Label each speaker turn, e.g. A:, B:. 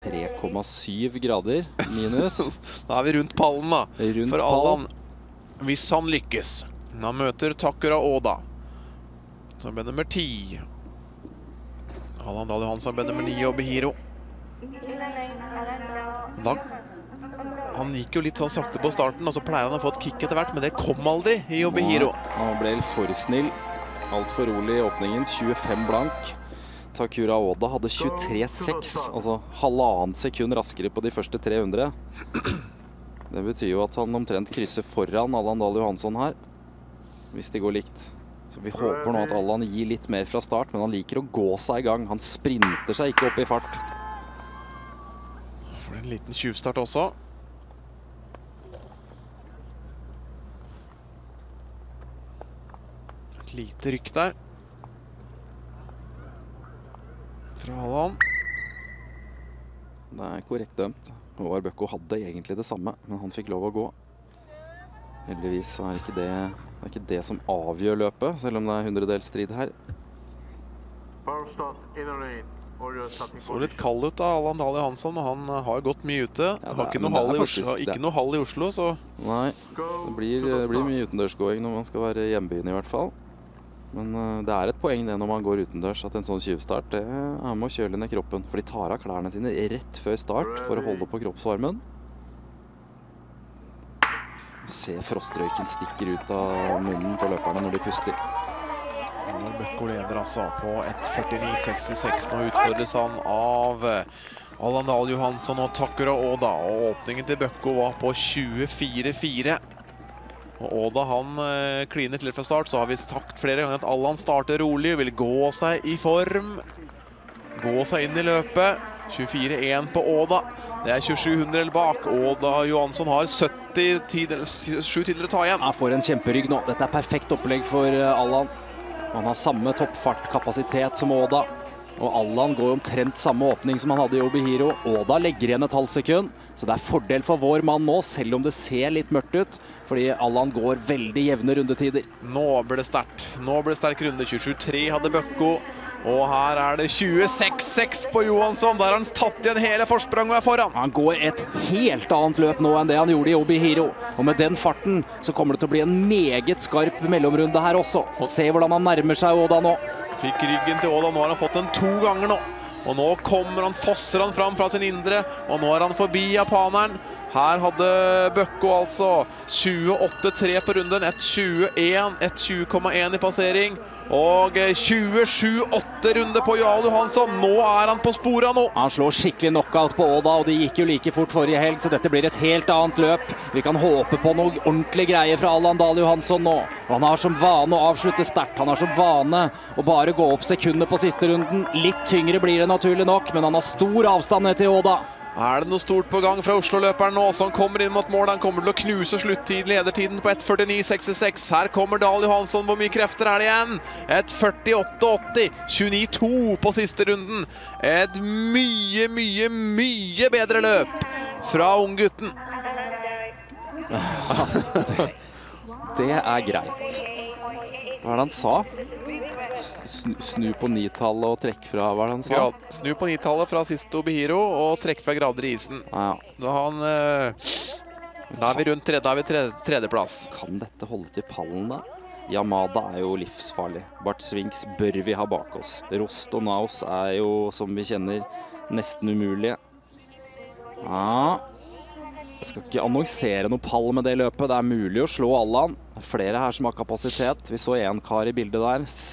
A: 3,7 grader minus.
B: Da er vi rundt pallen da.
A: Rundt
B: for Allan, hvis han lykkes. Han møter Takura Oda, som ble nummer 10. Allan Dahl Johansson ble nummer 9 og Behiro. Han gikk jo litt sånn sakte på starten, og så pleier han å få et kick etter hvert, men det kom aldri i Obihiro.
A: Han ble litt for snill. Alt for rolig i åpningen, 25 blank. Takura Oda hadde 23,6, altså halvannet sekund raskere på de første 300. Det betyr jo at han omtrent krysser foran Allan Dahl Johansson her, hvis det går likt. Så vi håper nå at Allan gir litt mer fra start, men han liker å gå seg i gang. Han sprinter seg ikke opp i fart.
B: For en liten tjuvstart også. Et lite rykk der. Fra Allan.
A: Det er korrekt dømt. Håvard Bøkko hadde egentlig det samme, men han fikk lov å gå. Heldigvis er ikke det som avgjør løpet, selv om det er 100-dels strid her.
B: Så litt kald ut av Allan Dahl Johansson, og han har gått mye ute.
A: Ja,
B: har ikke noe hall i Oslo, så... Nei,
A: det blir mye utendørsgåing når man skal være hjembyen i hvert fall. Men det er et poeng det når man går utendørs, at en sånn tjuvstart, det er med å kjøle ned kroppen. For de tar av klærne sine rett før start for å holde på kroppsvarmen. Se frostrøyken stikker ut av munnen på løperne når de puster.
B: Bøkko leder altså på 1:49,66. Nå utfordres han av Allan Dahl Johansson og Takura Oda. Og åpningen til Bøkko var på 24,4. Og Oda han kliner til fra start, så har vi sagt flere ganger at Allan starter rolig, vil gå seg i form. Gå seg inn i løpet. 24,1 på Oda. Det er 2700 bak. Oda Johansson har 7 tidligere å ta igjen.
A: Han får en kjemperygg nå. Dette er perfekt opplegg for Allan. Han har samme toppfartkapasitet som Oda. Og Allan går omtrent samme åpning som han hadde i Obihiro. Oda legger igjen et halvt sekund, så det er fordel for vår mann nå, selv om det ser litt mørkt ut, fordi Allan går veldig jevne rundetider.
B: Nå blir det sterkt. Nå blir det sterk runde. 27,3 hadde Bøkko, og her er det 26,6 på Johansson. Der har han tatt igjen hele forspranget og er foran.
A: Han går et helt annet løp nå enn det han gjorde i Obihiro, og med den farten så kommer det til å bli en meget skarp mellomrunde her også. Se hvordan han nærmer seg Oda nå.
B: Fikk ryggen til Oda, nå har han fått den 2 ganger nå. Og nå fosser han fram fra sin indre, og nå er han forbi japaneren. Her hadde Bøkko altså 28,3 på runden, 1,20,1 i passering, og 27,8 runde på Jarl Johansson. Nå er han på sporet nå.
A: Han slår skikkelig knockout på Oda, og det gikk jo like fort forrige helg, så dette blir et helt annet løp. Vi kan håpe på noe ordentlig greier fra Allan Dahl Johansson nå. Og han har som vane å avslutte sterkt. Han har som vane å bare gå opp sekunder på siste runden. Litt tyngre blir det naturlig nok, men han har stor avstand ned til Oda.
B: Er det noe stort på gang fra Oslo-løperen nå, som kommer inn mot mål? Han kommer til å knuse sluttiden, ledertiden på 1:49,66. Her kommer Dahl Johansson. Hvor mye krefter er det igjen? 1:48,80. 29,2 på siste runden. Et mye bedre løp fra unggutten.
A: Det er greit. Hva er det han sa? Snu på 9-tallet og trekk fra, hva er det han sa?
B: Snu på 9-tallet fra siste Obihiro og trekk fra grader i isen.
A: Ja.
B: Da er vi rundt tredjeplass.
A: Kan dette holde til pallen da? Yamada er jo livsfarlig. Bart Swinks bør vi ha bak oss. Rost og Naus er jo, som vi kjenner, nesten umulige. Ja. Jeg skal ikke annonsere noe pall med det løpet. Det er mulig å slå Allan. Det er flere her som har kapasitet. Vi så en kar i bildet der.